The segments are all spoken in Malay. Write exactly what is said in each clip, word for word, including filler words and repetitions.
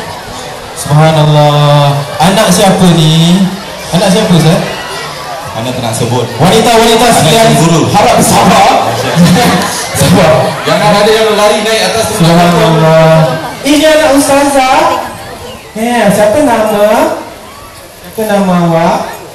Subhanallah. Anak siapa ni? Anak siapa Ustaz? Anak tak nak sebut. Wanita-wanita sekalian harap bersabar. Sabar. Jangan ada yang lari naik atas. Subhanallah. Ini anak Ustazah. Eh, siapa nama? Siapa nama awak?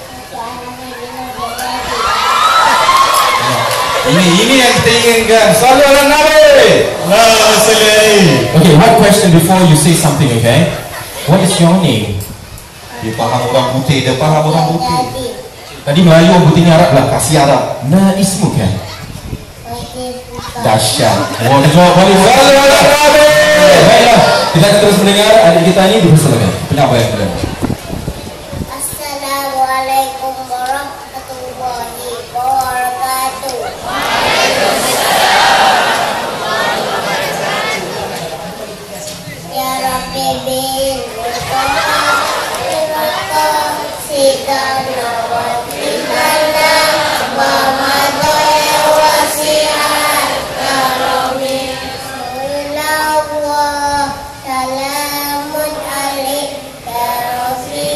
Ini ini yang kita inginkan. Sallallahu alaihi Nabi. Allahumma salli. Okay, one question before you say something, okay? What is your name? Dia faham orang putih, dia faham orang putih. Tadi Melayu, putih ni Arab lah, kasih Arab. Nah, ismu kan? Dahsyat. Oh, dijawab balik. Sallallahu alaihi Nabi. Baiklah, kita akan terus mendengar adik kita ni dipersilakan. Kenapa yang kita? Assalamualaikum warahmatullahi wabarakatuh. Ya Rabbi bil Mustafa Iraka Sidana wa Timana wa Madaya wasi'at Karami Mulawah Salamun alaik Ya Rabbi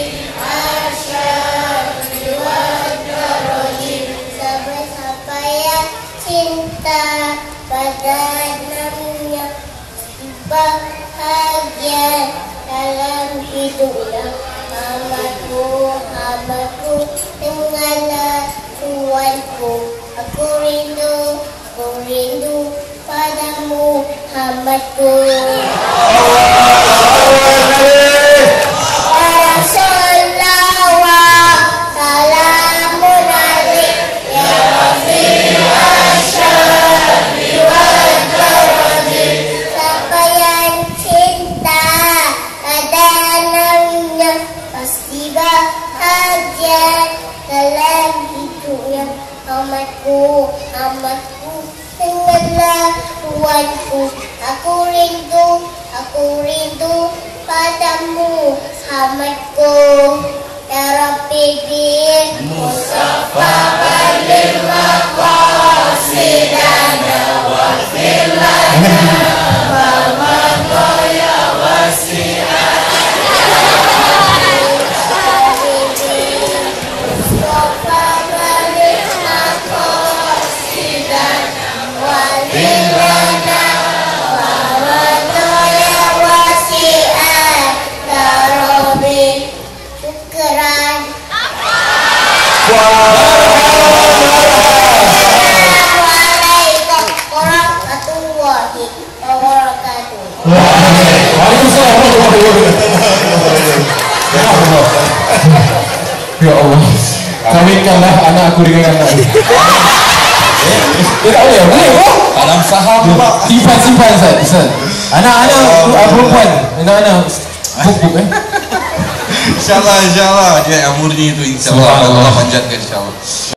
Asyad Wadarojim Sampai-sampai cinta pada namanya bahagia dalam hidupnya Amatku, amatku denganlah tuanku Aku rindu, aku rindu padamu amatku Rasulullah salamun alaik Ya Rabbi asyad wadarojim Siapa yang cinta pada namanya pasti bahagia dalam hidupnya Amatku, amatku dengarlah tuanku Aku rindu, aku rindu padamu amatku Ya Rabbi bil Mustafa balil maqasidana wa filana wa madaya wasi'at Mustafa balil maqasidana wa filana wa madaya wasi'at Ya Rabbi syukran. Assalamualaikum warahmatullahi wabarakatuh. Waalaikumsalam warahmatullahi wabarakatuh. Ya Allah, kawinkanlah anak aku dengan anak ini. Eh, tak boleh, boleh kok? Dalam saham pak. Simpan-simpan Ustaz, Ustaz. Anak-anak perempuan, anak-anak buk-buk eh. InsyaAllah, insyaAllah dia yang murni itu insyaAllah Allah panjatkan insyaAllah.